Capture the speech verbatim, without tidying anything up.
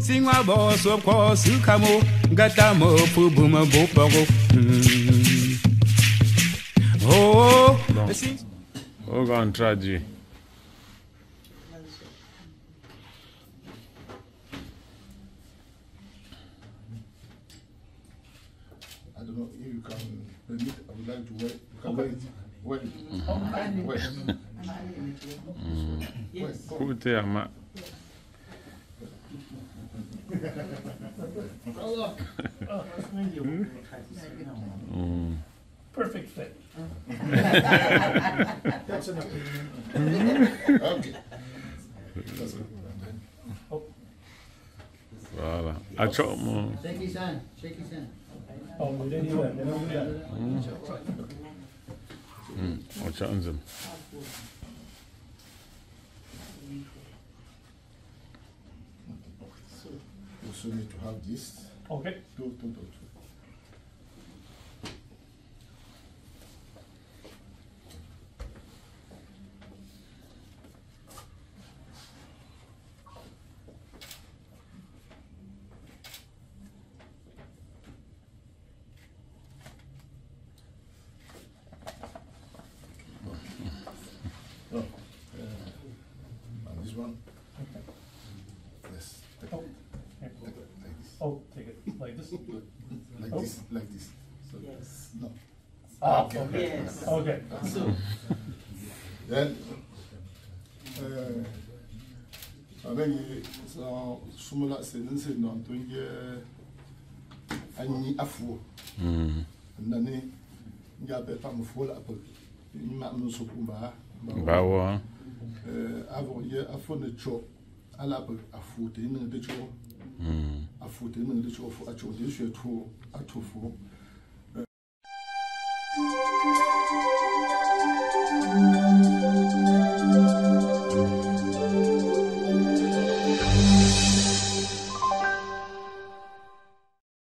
Singwa bo so ko sukamo gatamo pubuma bopago. Oh, on va traduire. I don't know if you can permit. I would like to wait. Wait. Wait. Wait. Écoutez, Ama. Perfect fit. That's enough. Okay. That's good. Oh. Voilà. Achou, mon. Shake his hand. Shake his hand. Oh, we didn't do that. We didn't do that. Hmm. Achou, anzim. You also need to have this. Okay. Do, do, do, do. Oh, uh, and this one. Yes. Take Oh. it. Take it like this. Oh, take it like this. Like Oh. this. Like this. So, Yes. no. Ah, Okay. okay. Yes. Okay. So, Then, uh, I think so. Sumula senen sen non tunge ani afu. Hmm. Nani nyabe pa mufula apu. Ima musukumba. Bawa. Euh, avant hier, à fond de chou, à la à foutre, une de chou, Hmm. à foutre, une de chou, à chou, je suis trop, à tout fou.